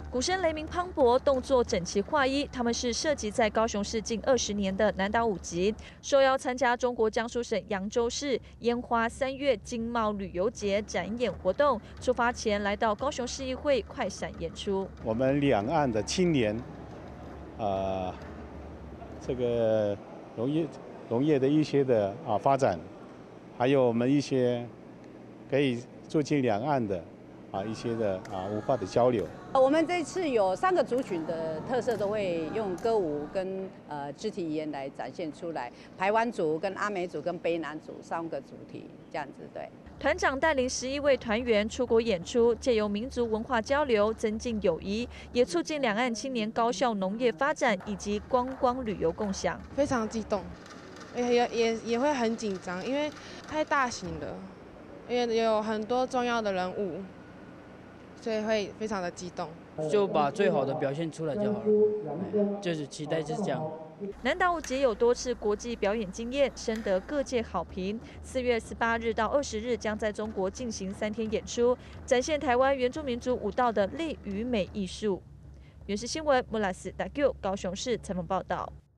鼓声雷鸣磅礴，动作整齐划一。他们是涉及在高雄市近20年的南岛5级，受邀参加中国江苏省扬州市烟花3月经贸旅游节展演活动。出发前来到高雄市议会快闪演出。 我们两岸的青年，这个农业的一些的发展，还有我们一些可以促进两岸的一些的文化的交流。 我们这次有3个族群的特色，都会用歌舞跟肢体语言来展现出来。排湾族、跟阿美族、跟卑南族3个主题，这样子对。 团长带领11位团员出国演出，借由民族文化交流，增进友谊，也促进两岸青年高效农业发展以及观光旅游共享。 非常激动，也会很紧张，因为太大型了，也有很多重要的人物。所以会非常的激动， 就把最好的表现出来就好了。就是期待就是这样。 南岛5级有多次国际表演经验，深得各界好评。4月18日到20日将在中国进行3天演出，展现台湾原住民族舞蹈的力与美艺术。原视新闻穆拉斯达 Q 高雄市采访报道。